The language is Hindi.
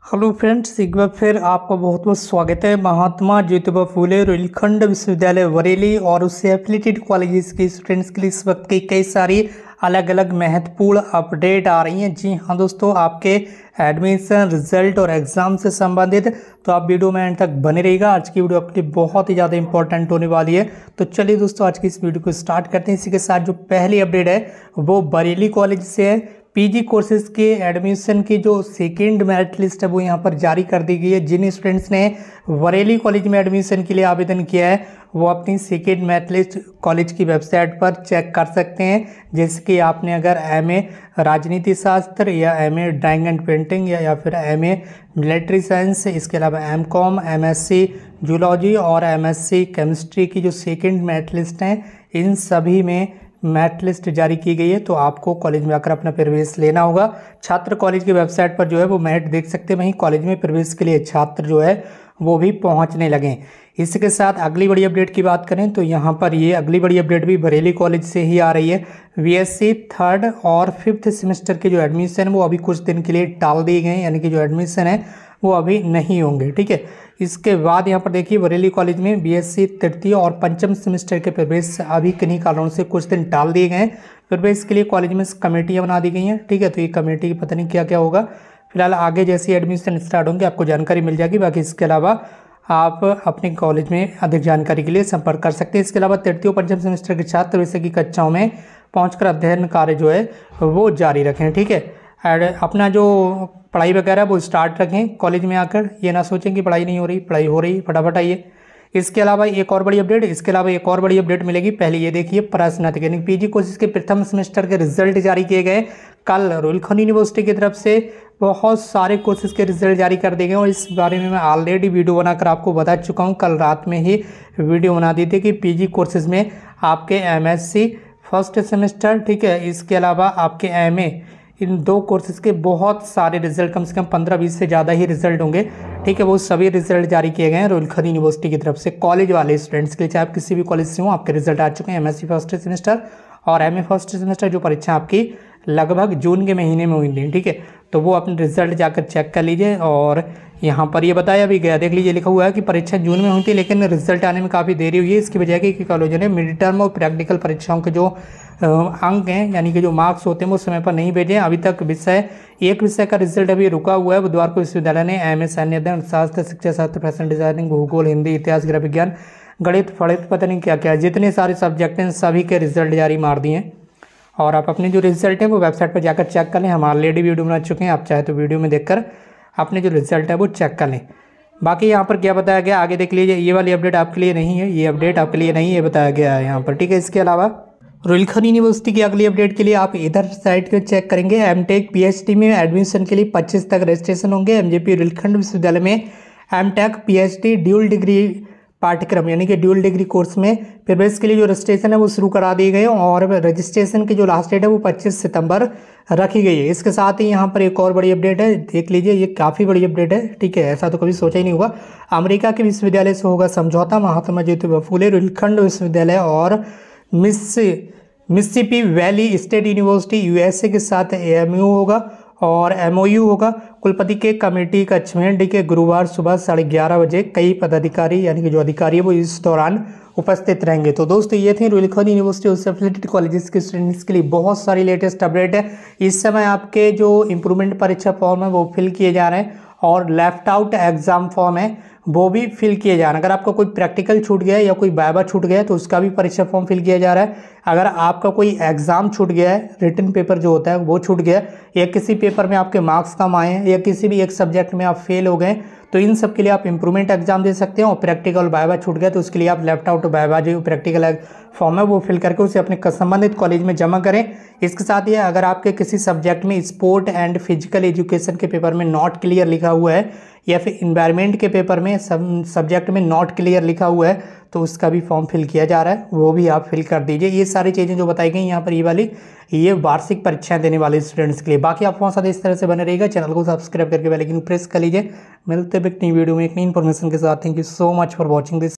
हेलो फ्रेंड्स, एक बार फिर आपका बहुत बहुत स्वागत है। महात्मा ज्योतिबा फूले रुहेलखंड विश्वविद्यालय बरेली और उससे एफिलिएटेड कॉलेजेस के स्टूडेंट्स के लिए इस वक्त की कई सारी अलग अलग महत्वपूर्ण अपडेट आ रही हैं। जी हाँ दोस्तों, आपके एडमिशन रिजल्ट और एग्जाम से संबंधित तो आप वीडियो में एंड तक बने रहिएगा। आज की वीडियो आपके लिए बहुत ही ज़्यादा इंपॉर्टेंट होने वाली है। तो चलिए दोस्तों, आज की इस वीडियो को स्टार्ट करते हैं। इसी के साथ जो पहली अपडेट है वो बरेली कॉलेज से है। पीजी कोर्सेज के एडमिशन की जो सेकेंड मेरिट लिस्ट है वो यहाँ पर जारी कर दी गई है। जिन स्टूडेंट्स ने बरेली कॉलेज में एडमिशन के लिए आवेदन किया है वो अपनी सेकेंड मेरिट लिस्ट कॉलेज की वेबसाइट पर चेक कर सकते हैं। जैसे कि आपने अगर एमए राजनीति शास्त्र या एमए ड्राइंग एंड पेंटिंग या फिर एमए मिलिट्री साइंस, इसके अलावा एमकॉम, एमएससी जूलॉजी और एमएससी केमिस्ट्री की जो सेकेंड मेरिट लिस्ट हैं, इन सभी में मेरिट लिस्ट जारी की गई है। तो आपको कॉलेज में आकर अपना प्रवेश लेना होगा। छात्र कॉलेज की वेबसाइट पर जो है वो मेरिट देख सकते हैं। वहीं कॉलेज में प्रवेश के लिए छात्र जो है वो भी पहुंचने लगे। इसके साथ अगली बड़ी अपडेट की बात करें तो यहाँ पर ये अगली बड़ी अपडेट भी बरेली कॉलेज से ही आ रही है। बीएससी थर्ड और फिफ्थ सेमेस्टर के जो एडमिशन वो अभी कुछ दिन के लिए टाल दिए गए, यानी कि जो एडमिशन है वो अभी नहीं होंगे। ठीक है, इसके बाद यहाँ पर देखिए बरेली कॉलेज में बीएससी तृतीय और पंचम सेमेस्टर के प्रवेश अभी किन्हीं कारणों से कुछ दिन टाल दिए गए। प्रवेश के लिए कॉलेज में कमेटियाँ बना दी गई हैं। ठीक है, तो ये कमेटी पता नहीं क्या क्या होगा। फिलहाल आगे जैसे एडमिशन स्टार्ट होंगे आपको जानकारी मिल जाएगी। बाकी इसके अलावा आप अपने कॉलेज में अधिक जानकारी के लिए संपर्क कर सकते हैं। इसके अलावा तृतीय और पंचम सेमेस्टर के छात्र वैसे की कक्षाओं में पहुँच अध्ययन कार्य जो है वो जारी रखें। ठीक है, अपना जो पढ़ाई वगैरह वो स्टार्ट रखें। कॉलेज में आकर ये ना सोचें कि पढ़ाई नहीं हो रही, पढ़ाई हो रही, फटाफट आइए। इसके अलावा एक और बड़ी अपडेट मिलेगी। पहले ये देखिए, प्रश्नार्थ यानी पीजी कोर्सेज के प्रथम सेमेस्टर के रिजल्ट जारी किए गए। कल रुहेलखंड यूनिवर्सिटी की तरफ से बहुत सारे कोर्सेज के रिजल्ट जारी कर दिए गए और इस बारे में मैं ऑलरेडी वीडियो बनाकर आपको बता चुका हूँ। कल रात में ही वीडियो बना दी थी कि पीजी कोर्सेज में आपके एमएससी फर्स्ट सेमेस्टर, ठीक है, इसके अलावा आपके एमए, इन दो कोर्सेज के बहुत सारे रिजल्ट, कम से कम 15-20 से ज़्यादा ही रिजल्ट होंगे। ठीक है, वो सभी रिजल्ट जारी किए गए हैं रुहेलखंड यूनिवर्सिटी की तरफ से कॉलेज वाले स्टूडेंट्स के लिए। चाहे आप किसी भी कॉलेज से हो, आपके रिजल्ट आ चुके हैं। एमएससी फर्स्ट सेमेस्टर और एमए फर्स्ट सेमेस्टर जो परीक्षा आपकी लगभग जून के महीने में हुई थी। ठीक है, तो वो अपने रिजल्ट जाकर चेक कर लीजिए। और यहाँ पर ये बताया भी गया, देख लीजिए, लिखा हुआ है कि परीक्षा जून में हुई थी लेकिन रिजल्ट आने में काफ़ी देरी हुई है। इसकी वजह है कि कॉलेजों ने मिड टर्म और प्रैक्टिकल परीक्षाओं के जो अंक हैं, यानी कि जो मार्क्स होते हैं, वो समय पर नहीं भेजे। अभी तक एक विषय का रिजल्ट अभी रुका हुआ है। बुधवार को विश्वविद्यालय ने एमए सैन्य अध्ययन, शास्त्र, शिक्षा शास्त्र, फैशन डिजाइनिंग, भूगोल, हिंदी, इतिहास, गृह विज्ञान, गणित, फलित, पता नहीं क्या क्या, जितने सारे सब्जेक्ट हैं सभी के रिजल्ट जारी मार दिए हैं। और आप अपने जो रिजल्ट है वो वेबसाइट पर जाकर चेक कर लें। हम ऑलरेडी वीडियो बना चुके हैं, आप चाहे तो वीडियो में देखकर अपने जो रिजल्ट है वो चेक कर लें। बाकी यहाँ पर क्या बताया गया आगे देख लीजिए। ये वाली अपडेट आपके लिए नहीं है, ये अपडेट आपके लिए नहीं है, बताया गया है यहाँ पर। ठीक है, इसके अलावा रुहेलखंड यूनिवर्सिटी की अगली अपडेट के लिए आप इधर साइट पर चेक करेंगे। एमटेक पीएचडी में एडमिशन के लिए 25 तक रजिस्ट्रेशन होंगे। एमजेपी रुहेलखंड विश्वविद्यालय में एमटेक पीएचडी ड्यूल डिग्री पाठ्यक्रम यानी कि ड्यूल डिग्री कोर्स में प्रवेश के लिए जो रजिस्ट्रेशन है वो शुरू करा दिए गए और रजिस्ट्रेशन की जो लास्ट डेट है वो 25 सितंबर रखी गई है। इसके साथ ही यहाँ पर एक और बड़ी अपडेट है, देख लीजिए, ये काफ़ी बड़ी अपडेट है। ठीक है, ऐसा तो कभी सोचा ही नहीं होगा। अमेरिका के विश्वविद्यालय से होगा समझौता। महात्मा ज्योतिबा फूले रुहेलखंड विश्वविद्यालय और Mississippi valley state university USA के साथ एमयू होगा और एमओयू होगा। कुलपति के कमेटी कक्ष में डी के गुरुवार सुबह 11:30 बजे कई पदाधिकारी यानी कि जो अधिकारी है वो इस दौरान उपस्थित रहेंगे। तो दोस्तों, ये थी रुहेलखंड यूनिवर्सिटी और एफिलिएटेड कॉलेजेस के स्टूडेंट्स के लिए बहुत सारी लेटेस्ट अपडेट है। इस समय आपके जो इंप्रूवमेंट परीक्षा फॉर्म है वो फिल किए जा रहे हैं और लेफ्ट आउट एग्जाम फॉर्म है वो भी फिल किए जा रहे हैं। अगर आपका कोई प्रैक्टिकल छूट गया है या कोई वाइवा छूट गया है तो उसका भी परीक्षा फॉर्म फिल किया जा रहा है। अगर आपका कोई एग्जाम छूट गया है, रिटन पेपर जो होता है वो छूट गया है, या किसी पेपर में आपके मार्क्स कम आए हैं, या किसी भी एक सब्जेक्ट में आप फेल हो गए, तो इन सब के लिए आप इंप्रूवमेंट एग्जाम दे सकते हैं। और प्रैक्टिकल वाइवा छूट गया तो उसके लिए आप लेफ्ट आउट वाइवा जो प्रैक्टिकल फॉर्म है वो फिल करके उसे अपने संबंधित कॉलेज में जमा करें। इसके साथ ही अगर आपके किसी सब्जेक्ट में स्पोर्ट एंड फिजिकल एजुकेशन के पेपर में नॉट क्लियर लिखा हुआ है या फिर इन्वायरमेंट के पेपर में सब्जेक्ट में नॉट क्लियर लिखा हुआ है तो उसका भी फॉर्म फिल किया जा रहा है, वो भी आप फिल कर दीजिए। ये सारी चीज़ें जो बताई गई यहाँ पर ये वार्षिक परीक्षाएं देने वाले स्टूडेंट्स के लिए। बाकी आप वहाँ साथ इस तरह से बने रहिएगा। चैनल को सब्सक्राइब करके बेल आइकन प्रेस कर लीजिए। मिलते हैं एक नई वीडियो में एक नई इन्फॉर्मेशन के साथ। Thank you so much for watching this.